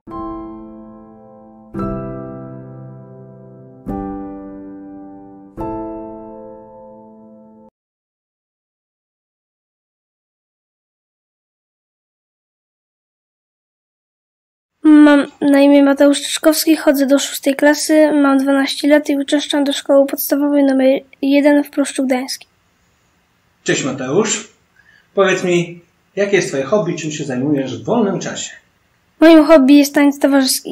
Mam na imię Mateusz Czeszkowski, chodzę do 6. klasy, mam 12 lat i uczęszczam do szkoły podstawowej nr 1 w Pruszczu Gdańskim. Cześć Mateusz. Powiedz mi, jakie jest twoje hobby, czym się zajmujesz w wolnym czasie? Moim hobby jest tańc towarzyski.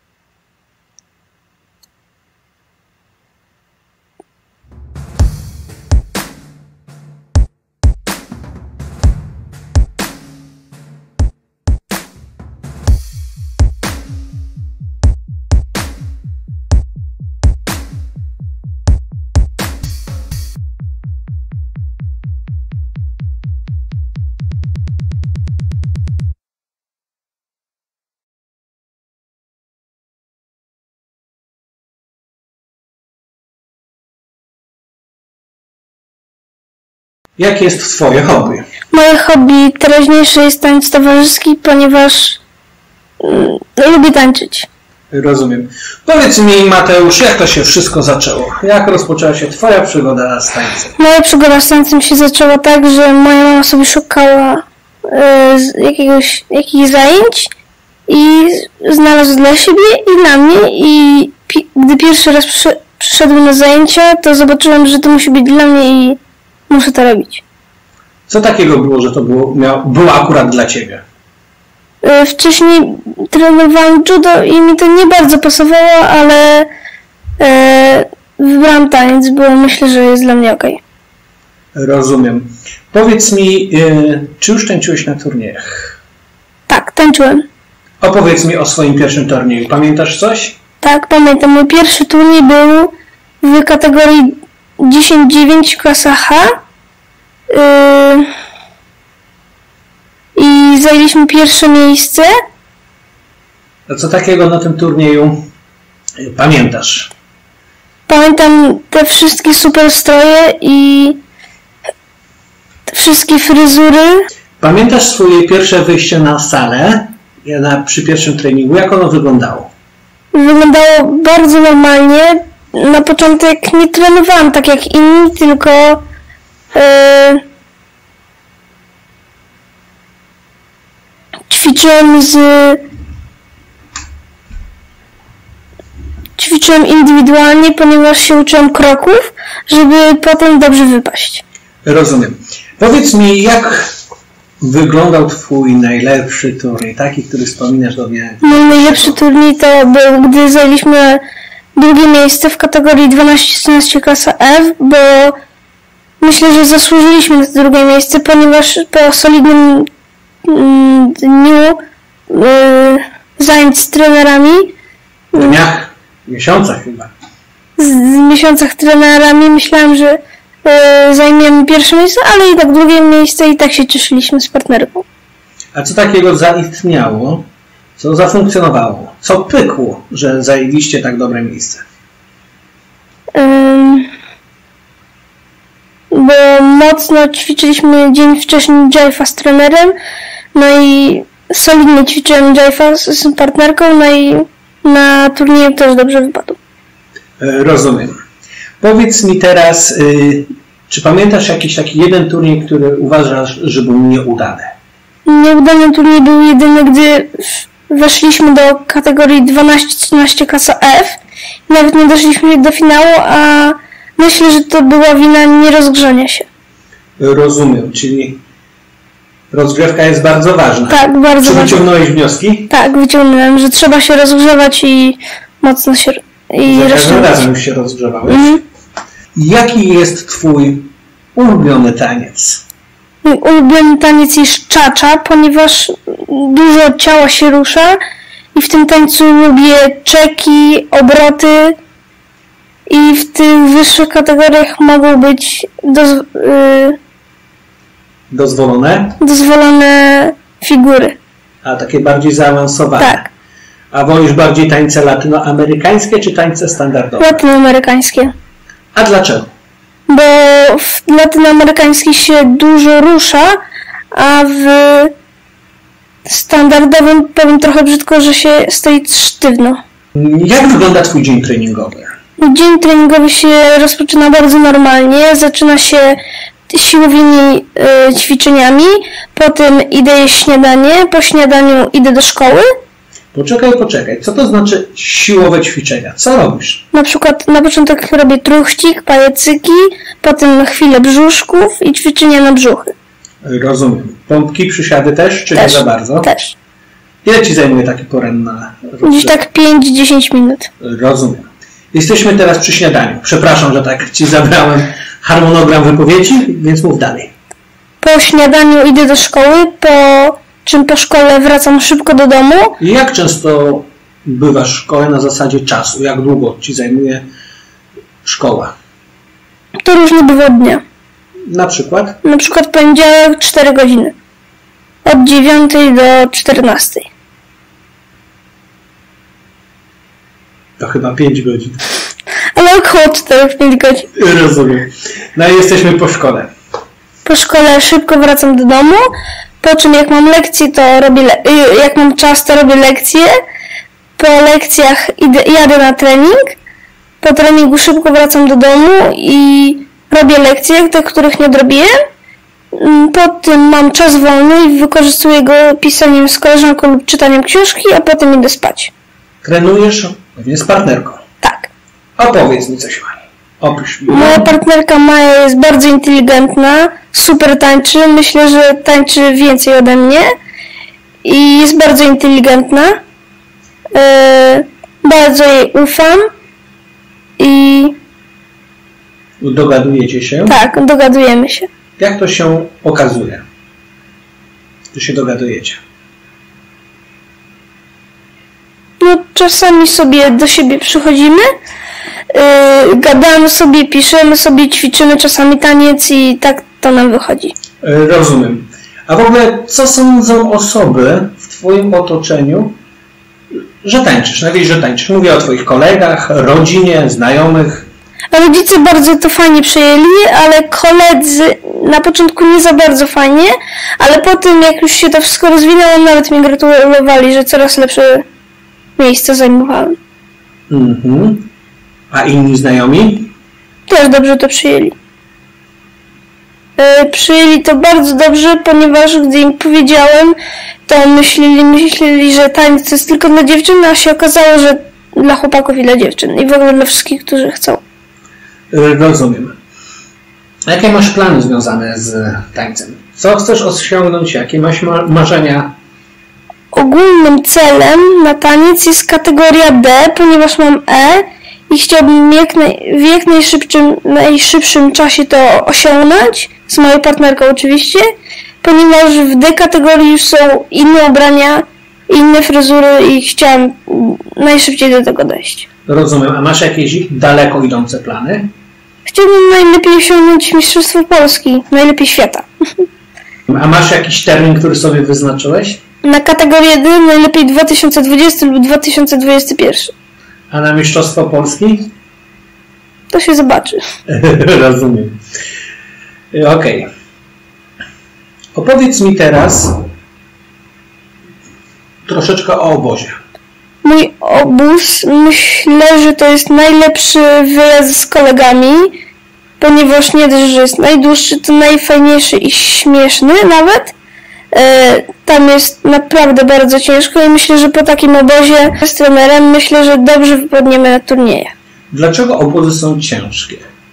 Jakie jest twoje hobby? Moje hobby teraźniejsze jest tańc towarzyski, ponieważ lubię tańczyć. Rozumiem. Powiedz mi, Mateusz, jak to się wszystko zaczęło? Jak rozpoczęła się twoja przygoda z tańcem? Moja przygoda z tańcem się zaczęła tak, że moja mama sobie szukała jakichś zajęć i znalazła dla siebie i dla mnie i gdy pierwszy raz przyszedłem na zajęcia, to zobaczyłem, że to musi być dla mnie i muszę to robić. Co takiego było, że to było akurat dla ciebie? Wcześniej trenowałam judo i mi to nie bardzo pasowało, ale wybrałam taniec, bo myślę, że jest dla mnie okej. Rozumiem. Powiedz mi, czy już tańczyłeś na turniejach? Tak, tańczyłem. Opowiedz mi o swoim pierwszym turnieju. Pamiętasz coś? Tak, pamiętam. Mój pierwszy turniej był w kategorii 10-9 klasa H. I zajęliśmy pierwsze miejsce. A co takiego na tym turnieju pamiętasz? Pamiętam te wszystkie super stroje i te wszystkie fryzury. Pamiętasz swoje pierwsze wyjście na salę przy pierwszym treningu? Jak ono wyglądało? Wyglądało bardzo normalnie. Na początek nie trenowałam tak jak inni, tylko ćwiczyłem indywidualnie, ponieważ się uczyłem kroków, żeby potem dobrze wypaść. Rozumiem. Powiedz mi, jak wyglądał twój najlepszy turniej, taki, który wspominasz do mnie? Mój najlepszy turniej to był, gdy zajęliśmy drugie miejsce w kategorii 12-13 klasa F, bo myślę, że zasłużyliśmy na to drugie miejsce, ponieważ po solidnym dniu zajęć z trenerami, Dniach, miesiącach chyba. z miesiącach trenerami myślałem, że zajmiemy pierwsze miejsce, ale i tak drugie miejsce i tak się cieszyliśmy z partnerką. A co takiego zaistniało, co zafunkcjonowało, co pykło, że zajęliście tak dobre miejsce? Bo mocno ćwiczyliśmy dzień wcześniej jive'a z trenerem, no i solidnie ćwiczyłem jive'a z partnerką, no i na turnieju też dobrze wypadł. Rozumiem. Powiedz mi teraz, czy pamiętasz jakiś taki jeden turniej, który uważasz, że był nieudany? Nieudany turniej był jedyny, gdy weszliśmy do kategorii 12-13 klasa F. Nawet nie doszliśmy do finału, a myślę, że to była wina nierozgrzania się. Rozumiem, czyli rozgrzewka jest bardzo ważna. Tak, bardzo ważna. Czy wyciągnąłeś wnioski? Tak, wyciągnąłem, że trzeba się rozgrzewać i mocno się Za każdym razem już się rozgrzewałeś. Jaki jest twój ulubiony taniec? Mój ulubiony taniec jest czacza, ponieważ dużo ciała się rusza i w tym tańcu lubię czeki, obroty i w tych wyższych kategoriach mogą być dozwolone figury. A takie bardziej zaawansowane? Tak. A wolisz bardziej tańce latynoamerykańskie czy tańce standardowe? Latynoamerykańskie. A dlaczego? Bo w latynoamerykańskich się dużo rusza, a w Standardowym powiem trochę brzydko, że się stoi sztywno. Jak wygląda Twój dzień treningowy? Dzień treningowy się rozpoczyna bardzo normalnie. Zaczyna się siłowymi ćwiczeniami, potem idę jeść śniadanie, po śniadaniu idę do szkoły. Poczekaj. Co to znaczy siłowe ćwiczenia? Co robisz? Na przykład na początek robię truchcik, pajacyki, potem chwilę brzuszków i ćwiczenia na brzuchy. Rozumiem. Pompki, przysiady też, czy nie za bardzo? Też. Ile Ci zajmuje taki poranna rozgrzewka? Gdzieś tak 5-10 minut. Rozumiem. Jesteśmy teraz przy śniadaniu. Przepraszam, że tak Ci zabrałem harmonogram wypowiedzi, więc mów dalej. Po śniadaniu idę do szkoły, po czym po szkole wracam szybko do domu. I jak często bywasz w szkole na zasadzie czasu? Jak długo Ci zajmuje szkoła? To różnie bywa od dnia. Na przykład? Na przykład poniedziałek 4 godziny. Od 9 do 14. To chyba 5 godzin. Ale około 4-5 godzin. Rozumiem. No i jesteśmy po szkole. Po szkole szybko wracam do domu, po czym jak mam lekcje, to robię jak mam czas, to robię lekcje. Po lekcjach jadę na trening. Po treningu szybko wracam do domu i robię lekcje, te, których nie odrobiłem. Potem mam czas wolny i wykorzystuję go pisaniem z koleżanką lub czytaniem książki, a potem idę spać. Trenujesz pewnie z partnerką. Tak. Opowiedz mi coś o niej. Opisz mi. Moja partnerka Maja jest bardzo inteligentna, super tańczy, myślę, że tańczy więcej ode mnie i jest bardzo inteligentna. Bardzo jej ufam i... Dogadujecie się? Tak, dogadujemy się. Jak to się okazuje? Czy się dogadujecie? No, czasami sobie do siebie przychodzimy, gadamy sobie, piszemy sobie, ćwiczymy czasami taniec i tak to nam wychodzi. Rozumiem. A w ogóle, co sądzą osoby w Twoim otoczeniu, że tańczysz? No wiesz, że tańczysz. Mówię o Twoich kolegach, rodzinie, znajomych. Rodzice bardzo to fajnie przyjęli, ale koledzy na początku nie za bardzo fajnie, ale potem jak już się to wszystko rozwinęło, nawet mi gratulowali, że coraz lepsze miejsce zajmowałem. Mhm. A inni znajomi? Też dobrze to przyjęli. Przyjęli to bardzo dobrze, ponieważ gdy im powiedziałem, to myśleli, że taniec to jest tylko dla dziewczyn, a się okazało, że dla chłopaków i dla dziewczyn. I w ogóle dla wszystkich, którzy chcą. Rozumiem. A jakie masz plany związane z tańcem? Co chcesz osiągnąć? Jakie masz marzenia? Ogólnym celem na taniec jest kategoria D, ponieważ mam E i chciałbym w jak najszybszym czasie to osiągnąć, z moją partnerką oczywiście, ponieważ w D kategorii już są inne ubrania, inne fryzury i chciałam najszybciej do tego dojść. Rozumiem. A masz jakieś daleko idące plany? Chciałbym najlepiej osiągnąć Mistrzostwo Polski, najlepiej świata. A masz jakiś termin, który sobie wyznaczyłeś? Na kategorię D najlepiej 2020 lub 2021. A na Mistrzostwo Polski? To się zobaczy. Rozumiem. Okej. Opowiedz mi teraz troszeczkę o obozie. Mój obóz, myślę, że to jest najlepszy wyjazd z kolegami, ponieważ nie dość, że jest najdłuższy, to najfajniejszy i śmieszny nawet. Tam jest naprawdę bardzo ciężko i myślę, że po takim obozie z trenerem myślę, że dobrze wypadniemy na turnieje. Dlaczego obozy są ciężkie?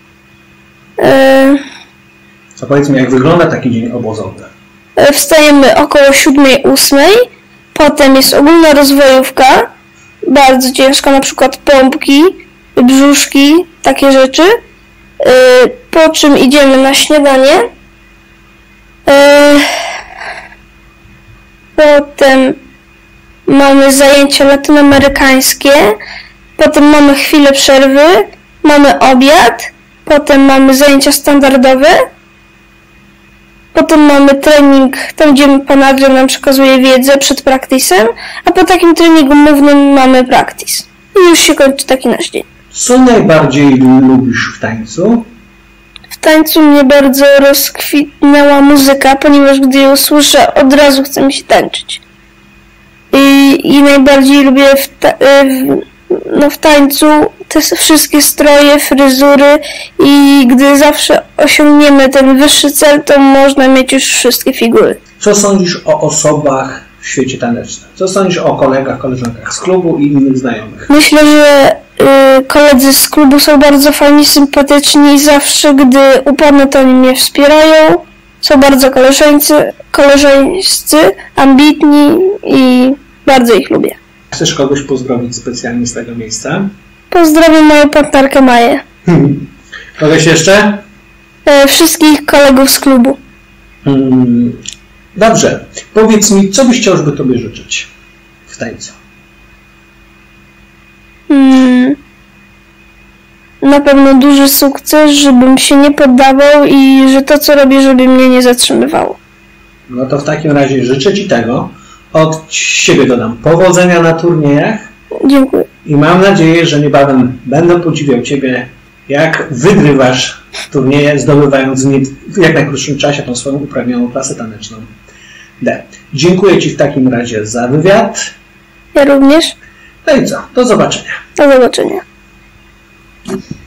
A powiedz mi, jak wygląda taki dzień obozowy? Wstajemy około 7-8, potem jest ogólna rozwojówka, bardzo ciężka, na przykład pompki, brzuszki, takie rzeczy. Po czym idziemy na śniadanie. Potem mamy zajęcia latynoamerykańskie, potem mamy chwilę przerwy, mamy obiad, potem mamy zajęcia standardowe, potem mamy trening, tam gdzie pan Adrian nam przekazuje wiedzę przed practice'em, a po takim treningu mównym mamy practice. I już się kończy taki nasz dzień. Co najbardziej lubisz w tańcu? W tańcu mnie bardzo rozkwitnęła muzyka, ponieważ gdy ją słyszę, od razu chce mi się tańczyć. i najbardziej lubię w tańcu te wszystkie stroje, fryzury i gdy zawsze osiągniemy ten wyższy cel, to można mieć już wszystkie figury. Co sądzisz o osobach w świecie tanecznym? Co sądzisz o kolegach, koleżankach z klubu i innych znajomych? Myślę, że koledzy z klubu są bardzo fajni, sympatyczni i zawsze, gdy upadnę, to oni mnie wspierają. Są bardzo koleżeńscy, ambitni i bardzo ich lubię. Chcesz kogoś pozdrowić specjalnie z tego miejsca? Pozdrawiam moją partnerkę Maję. Kogoś jeszcze? Wszystkich kolegów z klubu. Dobrze. Powiedz mi, co byś chciał, żeby tobie życzyć w tańcu? Na pewno duży sukces, żebym się nie poddawał i że to, co robię, żeby mnie nie zatrzymywało. No to w takim razie życzę ci tego. Od siebie dodam powodzenia na turniejach. Dziękuję. I mam nadzieję, że niebawem będę podziwiał ciebie, jak wygrywasz turnieje, zdobywając w jak najkrótszym czasie tą swoją uprawnioną klasę taneczną D. Dziękuję ci w takim razie za wywiad. Ja również. No i co? Do zobaczenia. Do zobaczenia.